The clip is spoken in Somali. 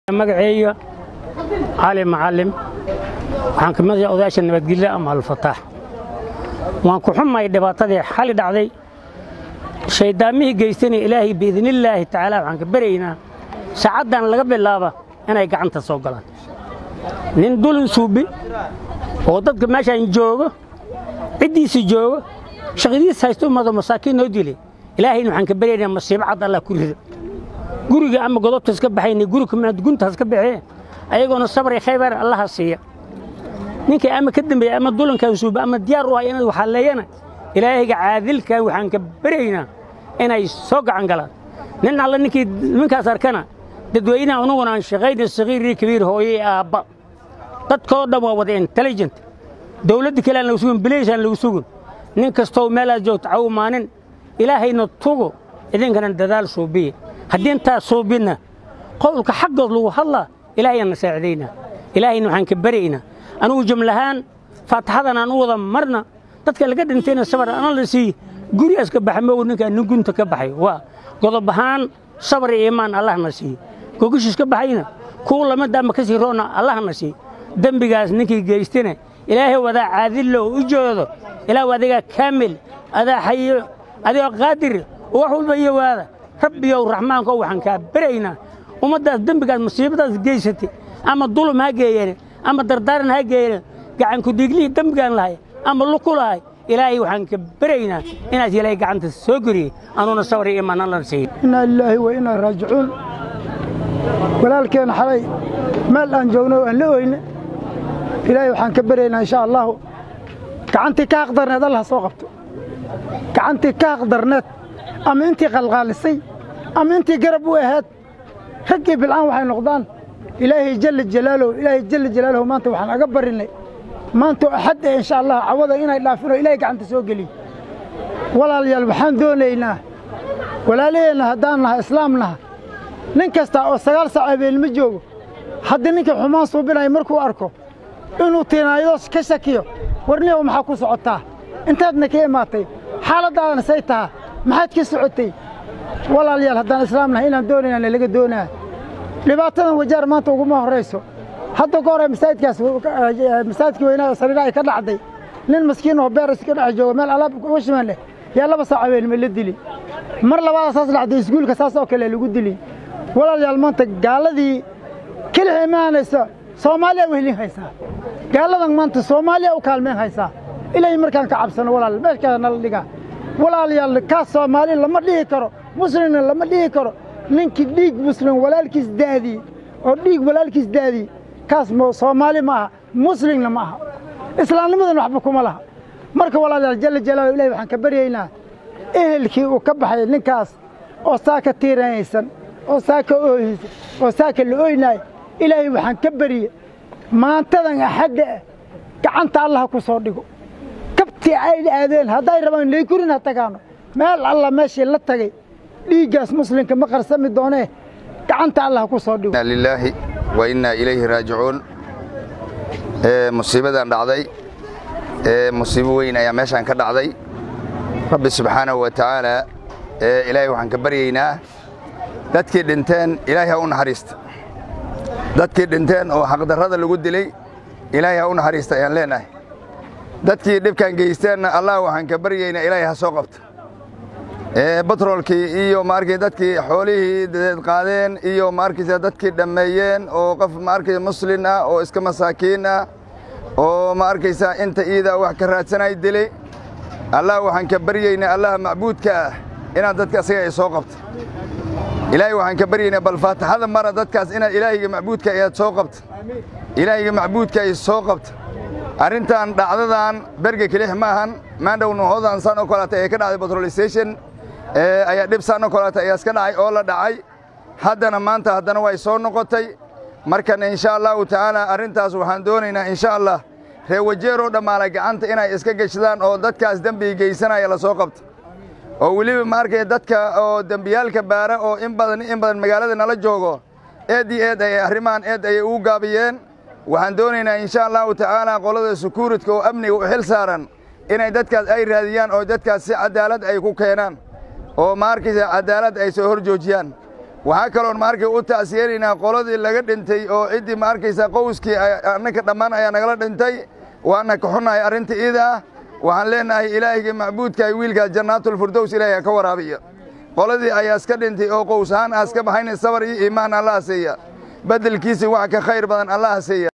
magacayga cali macallim waxaan ka mid yahay odayaasha nabadgelyo ama al-fataax waan ku xumahay dhibaatadii xali dhacday shaydaamihii geystay ilaahay biidnillaahi tacaala waxaan ka baraynaa saacadan laga bilaabo inay gacanta soo galaan nin dulin suubi oo dadka meeshaan joogo cidiisi joogo shaqadiis haysto umada masaakiin oo dilay ilaahayna waxaan ka baraynaa masiibo cad Allah ku rido guriga ama godobta iska baxaynay guriga ma gunta iska baxeen ayagoona sabr iyo khaybar Allah siiya ninka ama ka dambeeyay ama dulankan suuba ama diyaar u ah inay waxa leeyana ilaahayga caadilka waxaan ka baraynaa inay soo gacan galaan nin alla ninkii ninkaas arkana dadweynaha unuguna aan shaqaynay sagiir kabiir hooyay aabba dadkoo dhan waa wada intelligent dawladda kale aan lagu sugan bileyshan lagu sugan nin kastoo meel aad joogto caawimaanin ilaahayna tugo idinkana dadaal suubiye haddii intaa suubina qowlka xaqood lagu hadlaa ilaahayna saacidayna ilaahayna waxaan ka baraynaa anugu jumlahaan faataxadan aan u wada marna dadka laga dhintayna sabar aan la sii gurigaas ka baxmo ninka gunta ka baxay waa godob ahaan sabar iyo iimaan Allah na sii gogashiis ka baxayna kuwa lama daama ka sii roona Allah na sii dambigaas ninkii geystayna ilaahay wada caadil loo u joodo ilaa wadiga kaamil adaa hayyo adaa qaadir wax walba iyo waada rabbiyow raxmaanka waxaan ka baraynaa ummadaas dambigaas musiibadaas geysatay ama dulum ha geeyeen ama dardaaran ha geeyeen gacan ku diglii dambigan lahay ama lukulahay ilaahay waxaan ka baraynaa inaad ilaahay gacanta soo guriyo anuna sabr iyo iimaan Allah siiyo inna lillahi wa inna raaji'uun walaalkeen xalay meel aan joogno aan la ooyne ilaahay waxaan ka baraynaa insha Allah gacantii ka aqdarneed Allah soo qabto gacantii ka aqdarneed ama intii qalqaalisay ama intii garab u ahayd ragii bilcaan waxay noqdaan ilaahay jalla jalaaluhu maanta waxaan aga barinay maanta axad insha Allah cawada inay dhaafino ilaahay gacanta soo geliyo walaalayaal waxaan doonaynaa walaalaheena haddaan nahay islaamnaha nin kasta oo 9 saac habeen ma joogo haddii ninka xumaan suubinay markuu arko inuu tiinaayo ka shakiyo warniyo maxaa ku socotaa intaadna ka imaatay xaaladaadana say tahay maxaad ka socotay walaalayaal haddaan islaamnahay inaan doonaynaa laga doonaa dhibaatadan wajaar maanta ugu ma horeyso hadda ka hor masaajidka weynaa sariira ay ka dhacday nin maskiin oo beer iska dhax jooga meel alaab uga shimaan leh yaa 2 saac habeen ma la dili mar labaad saas dhacday iskuulka saas oo kale lagu dili walaalayaal maanta gaaladii kala imaanaysa Soomaaliya wehelin haysaa gaaladan maanta Soomaaliya u kaalmeen haysaa ilaahay markaan ka cabsano walaal meeshka nala dhiga walaalayaal ka Soomaali lama dhihi karo muslimna lama dhihi karo ninkii dhiig muslim walaalkiis daadi oo dhiig walaalkiis daadi kaas Soomaali ma aha muslimna ma aha islaamnimadana waxba kuma laha marka walaalayaal jalla jalaaluhu ilaahay waxaan ka baryaynaa ehelkii uu ka baxay ninkaas oo saaka tiiranaysan oo saaka ooyaysan oo saaka la ooynay ilaahay waxaan ka bariyay maantadan axadda gacanta Allah ku soo dhigo kabti ay aadeen haday rabaan inay kurina tagaano meel Allah meeshii la tagay dhiigaas muslimka ma qarsami doonee gacanta Allah ku soo dhigo lillahi wa inna ilayhi raaji'uun musiibadan dhacday musiibo weyn ayaa meeshan ka dhacday rabbi subhanahu wa ta'ala ilaahay waxaan ka baryaynaa dadkii dhinteen ilaahay ha u naxariisto dadkii dhinteen oo xaq darrada lagu dilay ilaahay ha u naxariisto ayaan leenahay dadkii dhibkan geysteenna Allah waxaan ka baryaynaa ilaahay ha soo qabto batroolkii iyo markii dadkii xoolihii dad qaadeen iyo markii dadkii dhameeyeen oo qof markii muslim ah oo iska masaakiin ah oo markii inta iida wax ka raadsanay dilay Allah waxaan ka baryaynaa Allah macbuudka ah inaan dadka asaga ay soo qabto ilaahay waxaan ka baryaynaa bal faataxada mara dadkaas inaan ilaahayga macbuudka ay soo qabto ilaahayga macbuudka ay soo qabto arintan dhacdadan berga kaliix maahan maandhowna hoodan san oo kale ay ka dhacday petrol station ayaa dhib san oo kale ay iska dhacay oo la dhacay haddana maanta haddana way soo noqotay markan insha Allah ta'ala arintaas waxaan doonaynaa insha Allah reewajeero dhamaala gacanta inay iska gashadaan oo dadkaas dambi geysanaya la soo qabto oo waliba markay dadka oo dambiyalka baara oo in badan magaalada nala joogo eed ay arrimaan ay u gaabiyeen waxaan doonaynaa insha Allah ta'ala qolada security oo amniga u xil saaran inay dadkaas ay raadiyaan oo dadkaas si cadaalad ay ku keenaan oo markii cadaalad ay soo horjoojiyaan waxaa kaloon ma arkay u taasiyeynaa qoladii laga dhintay oo ciddii ma arkaysa qowskii annaka dhammaan ayaa nagala dhintay waana ka xunahay arrinta iida waxaan leenahay ilaahayga macbuudka ay wiilka jannatul firdaws ilaahay ka waraabiyo qoladii ayaa iska dhintay oo qows ahaan aska baxayn sabar iyo iimaan Allah siiya badalkiisa wax ka khayr badan Allah siiya